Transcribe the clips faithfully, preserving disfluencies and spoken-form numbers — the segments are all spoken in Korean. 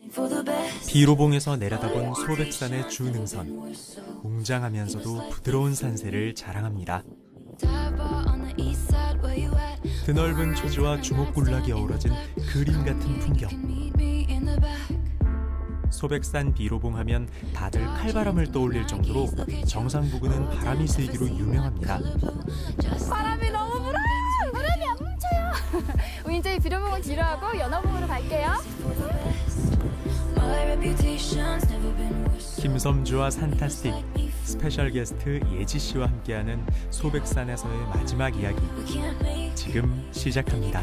비로봉에서 내려다본 소백산의 주능선. 웅장하면서도 부드러운 산세를 자랑합니다. 드넓은 초지와 주목군락이 어우러진 그림 같은 풍경. 소백산 비로봉 하면 다들 칼바람을 떠올릴 정도로 정상 부근은 바람이 세기로 유명합니다. 바람이 너무 불어요! 바람이 안 멈춰요! 우리 이제 비로봉을 뒤로 하고 연화봉으로 갈게요. 김섬주와 산타스틱, 스페셜 게스트 예지 씨와 함께하는 소백산에서의 마지막 이야기. 지금 시작합니다.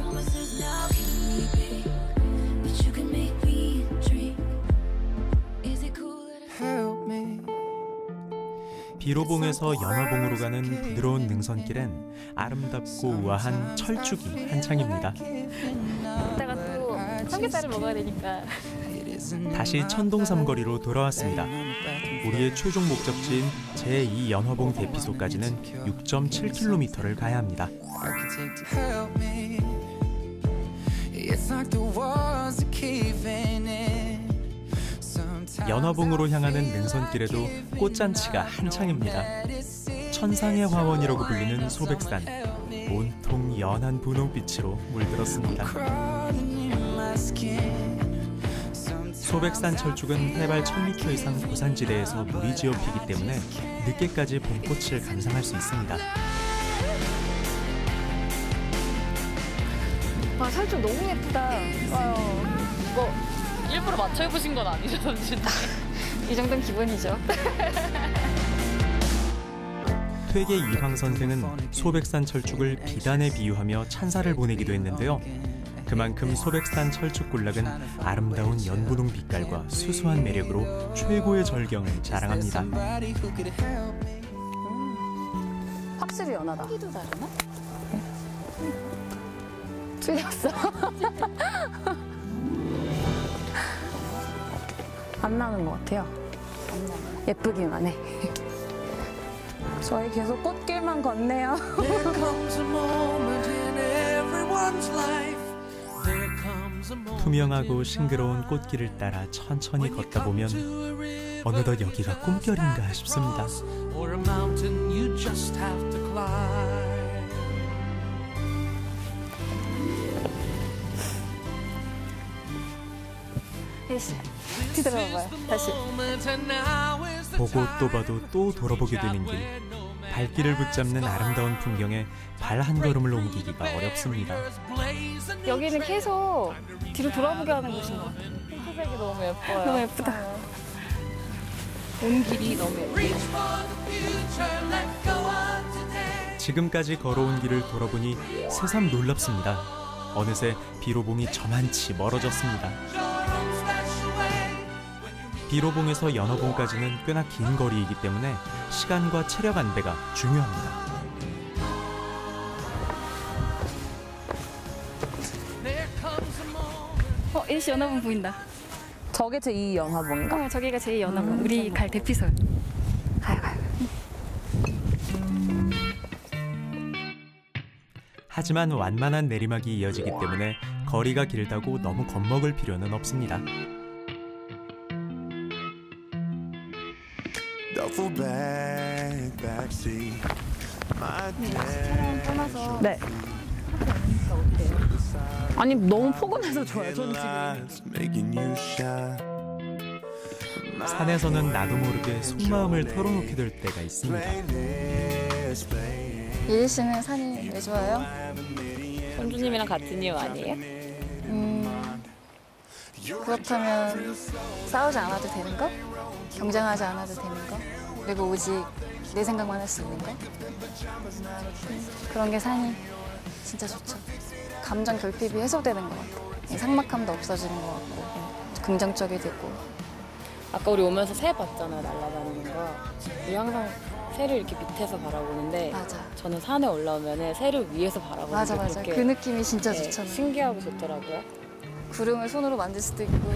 비로봉에서 연화봉으로 가는 부드러운 능선길엔 아름답고 우아한 철쭉이 한창입니다. 이따가 또 삼겹살을 먹어야 되니까. 다시 천동삼거리로 돌아왔습니다. 우리의 최종 목적지인 제이 연화봉 대피소까지는 육 점 칠 킬로미터를 가야 합니다. 연화봉으로 향하는 능선길에도 꽃잔치가 한창입니다. 천상의 화원이라고 불리는 소백산, 온통 연한 분홍빛으로 물들었습니다. 소백산 철쭉은 해발 천 미터 이상 고산지대에서 무리지어 피기 때문에 늦게까지 봄꽃을 감상할 수 있습니다. 와, 철쭉 너무 예쁘다. 와요. 이거 일부러 맞춰 입으신 건 아니죠, 선생님? 이 정도는 기본이죠. 퇴계 이황 선생은 소백산 철쭉을 비단에 비유하며 찬사를 보내기도 했는데요. 그만큼 소백산 철쭉군락은 아름다운 연분홍 빛깔과 수수한 매력으로 최고의 절경을 자랑합니다. 음, 확실히 연하다. 크기도 다르나? 응. 틀렸어. 안 나는 것 같아요. 안 나. 예쁘기만 해. 저희 계속 꽃길만 걷네요. 투명하고 싱그러운 꽃길을 따라 천천히 걷다 보면 어느덧 여기가 꿈결인가 싶습니다. 에이씨, 뒤돌아봐요. 다시. 보고 또 봐도 또 돌아보게 되는 길. 발길을 붙잡는 아름다운 풍경에 발 한 걸음을 옮기기가 어렵습니다. 여기는 계속 뒤로 돌아보게 하는 곳인 것 같아요. 핑크색이 너무 예뻐요. 너무 예쁘다. 온 길이 너무 예뻐요. 지금까지 걸어온 길을 돌아보니 새삼 놀랍습니다. 어느새 비로봉이 저만치 멀어졌습니다. 비로봉에서 연화봉까지는 꽤나 긴 거리이기 때문에 시간과 체력 안배가 중요합니다. 어, 일시 연화봉 보인다. 저게 제이 연화봉인가? 어, 저기가 제이 연화봉. 우리 갈 대피소요. 가요, 가요. 하지만 완만한 내리막이 이어지기 때문에 거리가 길다고 너무 겁먹을 필요는 없습니다. 차량 떠나서 네. 아니 너무 포근해서 좋아요. 저는 지금 산에서는 나도 모르게 속마음을 털어놓게 될 때가 있습니다. 예지 씨는 산이 왜 좋아요? 선주님이랑 같은 이유 아니에요? 음, 그렇다면 싸우지 않아도 되는 거? 경쟁하지 않아도 되는 거? 그리고 오직 내 생각만 할 수 있는 거? 음, 그런 게 산이 진짜 좋죠. 감정 결핍이 해소되는 것 같아요. 삭막함도 없어지는 것 같고 긍정적이 되고. 아까 우리 오면서 새 봤잖아요, 날아다니는 거. 우리 항상 새를 이렇게 밑에서 바라보는데 맞아. 저는 산에 올라오면 새를 위에서 바라보는 맞아 게 맞아. 그렇게 그 느낌이 진짜 네, 좋잖아요. 신기하고 좋더라고요. 구름을 손으로 만질 수도 있고.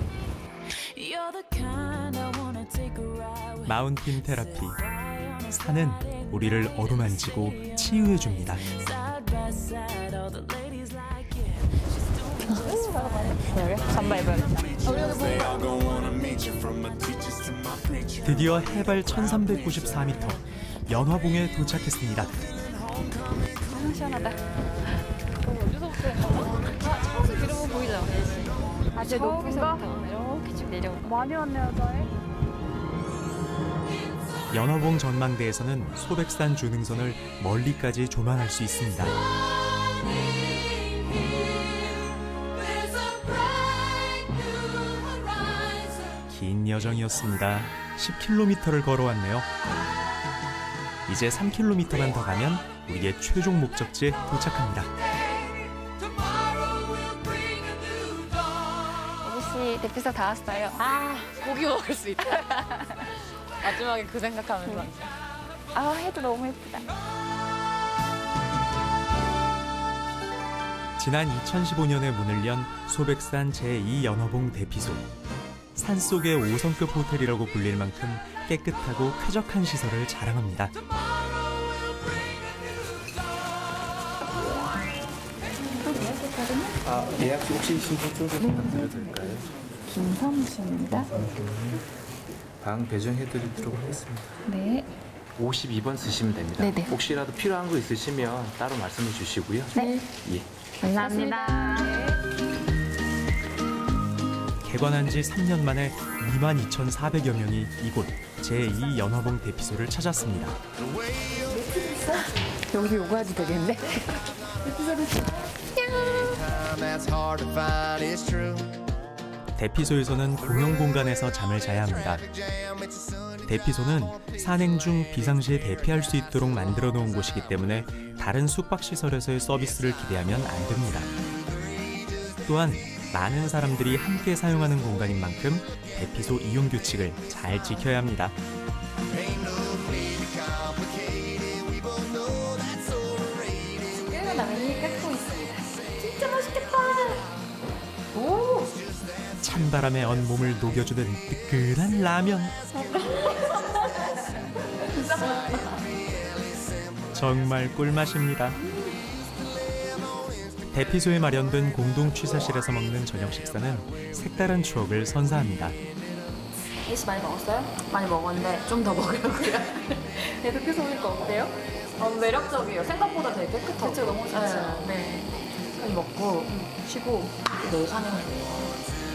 마운틴 테라피. 산은 우리를 어루만지고 치유해줍니다. 여기? 잠바 입어야겠다. 드디어 해발 천삼백구십사 미터 연화봉에 도착했습니다. 너무 시원하다. 어디서부터 아, 처음에 들어보면 보이죠? 아주 높은 거 이렇게 쭉 내려오고. 많이 왔네요, 저희. 연화봉 전망대에서는 소백산 주능선을 멀리까지 조망할 수 있습니다. 긴 여정이었습니다. 십 킬로미터를 걸어왔네요. 이제 삼 킬로미터만 더 가면 우리의 최종 목적지에 도착합니다. 아저씨 대피소 다 왔어요. 아, 고기 먹을 수 있다. 마지막에 그 생각하면서. 아, 해도 너무 예쁘다. 지난 이천십오 년에 문을 연 소백산 제이 연화봉 대피소. 산속의 오 성급 호텔이라고 불릴 만큼 깨끗하고 쾌적한 시설을 자랑합니다. 아, 예약 시 혹시 신청 쪽에 부탁드려도 될까요? 김성수입니다. 방 배정해드리도록 하겠습니다. 네. 오십이 번 쓰시면 됩니다. 네네. 혹시라도 필요한 거 있으시면 따로 말씀해 주시고요. 네. 예. 감사합니다. 개관한 지 삼 년 만에 이만 이천사백여 명이 이곳 제이 연화봉 대피소를 찾았습니다. 여기서 요가해도 되겠는데? 대피소에서는 공용 공간에서 잠을 자야 합니다. 대피소는 산행 중 비상시에 대피할 수 있도록 만들어 놓은 곳이기 때문에 다른 숙박시설에서의 서비스를 기대하면 안 됩니다. 또한 많은 사람들이 함께 사용하는 공간인 만큼 대피소 이용 규칙을 잘 지켜야 합니다. 끓는 라면이 끓고 있습니다. 진짜 맛있겠다. 오! 찬바람에 온몸을 녹여주는 뜨끈한 라면. 정말 꿀맛입니다. 대피소에 마련된 공동 취사실에서 먹는 저녁 식사는 색다른 추억을 선사합니다. 예시 많이 먹었어요? 많이 먹었는데 좀 더 먹으려고요. 대피소 오니까 어때요? 어, 매력적이에요. 생각보다 되게 깨끗하고. 그쵸, 너무 좋죠. 네. 네. 그냥 먹고 쉬고 내일 산행해요.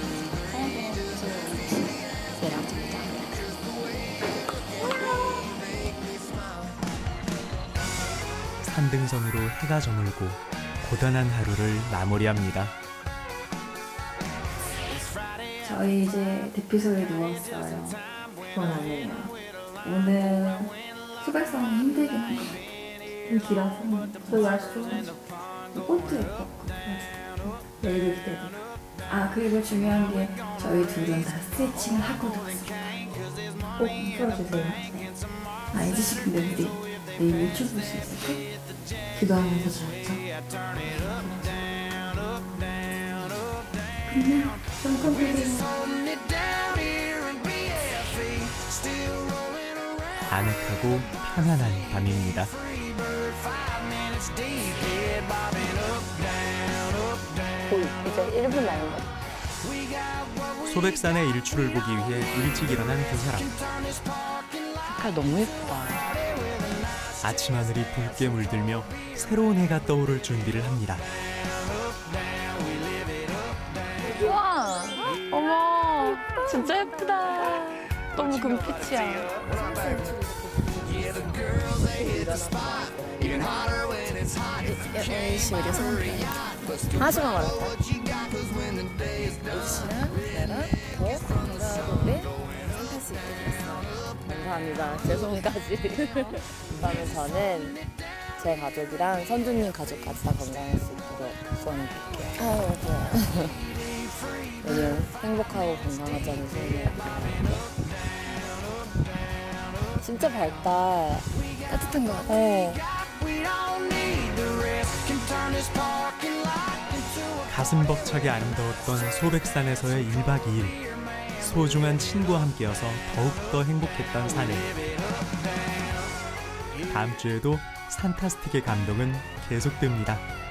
얘랑 진짜. 산등성이로 해가 저물고 고단한 하루를 마무리합니다. 저희 이제 대피소에 누웠어요. 그건 아니에요. 오늘 소백산이 힘들긴 한 것 같아요. 좀 길어서 저희 날씨 좋아서 꽃도 예뻤고 내일도 기대돼요. 아 그리고 중요한 게 저희 둘은 다 스트레칭을 하고 누웠어요. 꼭 풀어주세요. 아 이지씨 근데 우리 내일 일출 볼 수 있을까? 기도하면서 자죠. 그냥 깜깜거리고 아늑하고 편안한 밤입니다. 거의 이제 일 분 남은 거. 소백산의 일출을 보기 위해 일찍 일어난 두 사람. 색깔 너무 예쁘다. 아침 하늘이 붉게 물들며 새로운 해가 떠오를 준비를 합니다. 우와! 어머! 진짜 예쁘다. 너무 금빛이야. A씨 어디 사는데? 하지마 말았다. A씨랑 나랑 더 건강하게 산탈 수 있게 됐어. 감사합니다. 제 손까지. 그다음에 저는 제 가족이랑 선주님 가족까지 다 건강할 수 있도록 소원해볼게요. 아유, 좋아. 내년 행복하고 건강하자는 소원을 진짜 밝다. 따뜻한 것 같아. 어. 가슴 벅차게 아름다웠던 소백산에서의 일 박 이 일. 소중한 친구와 함께여서 더욱더 행복했던 산행. 다음 주에도 산타스틱의 감동은 계속됩니다.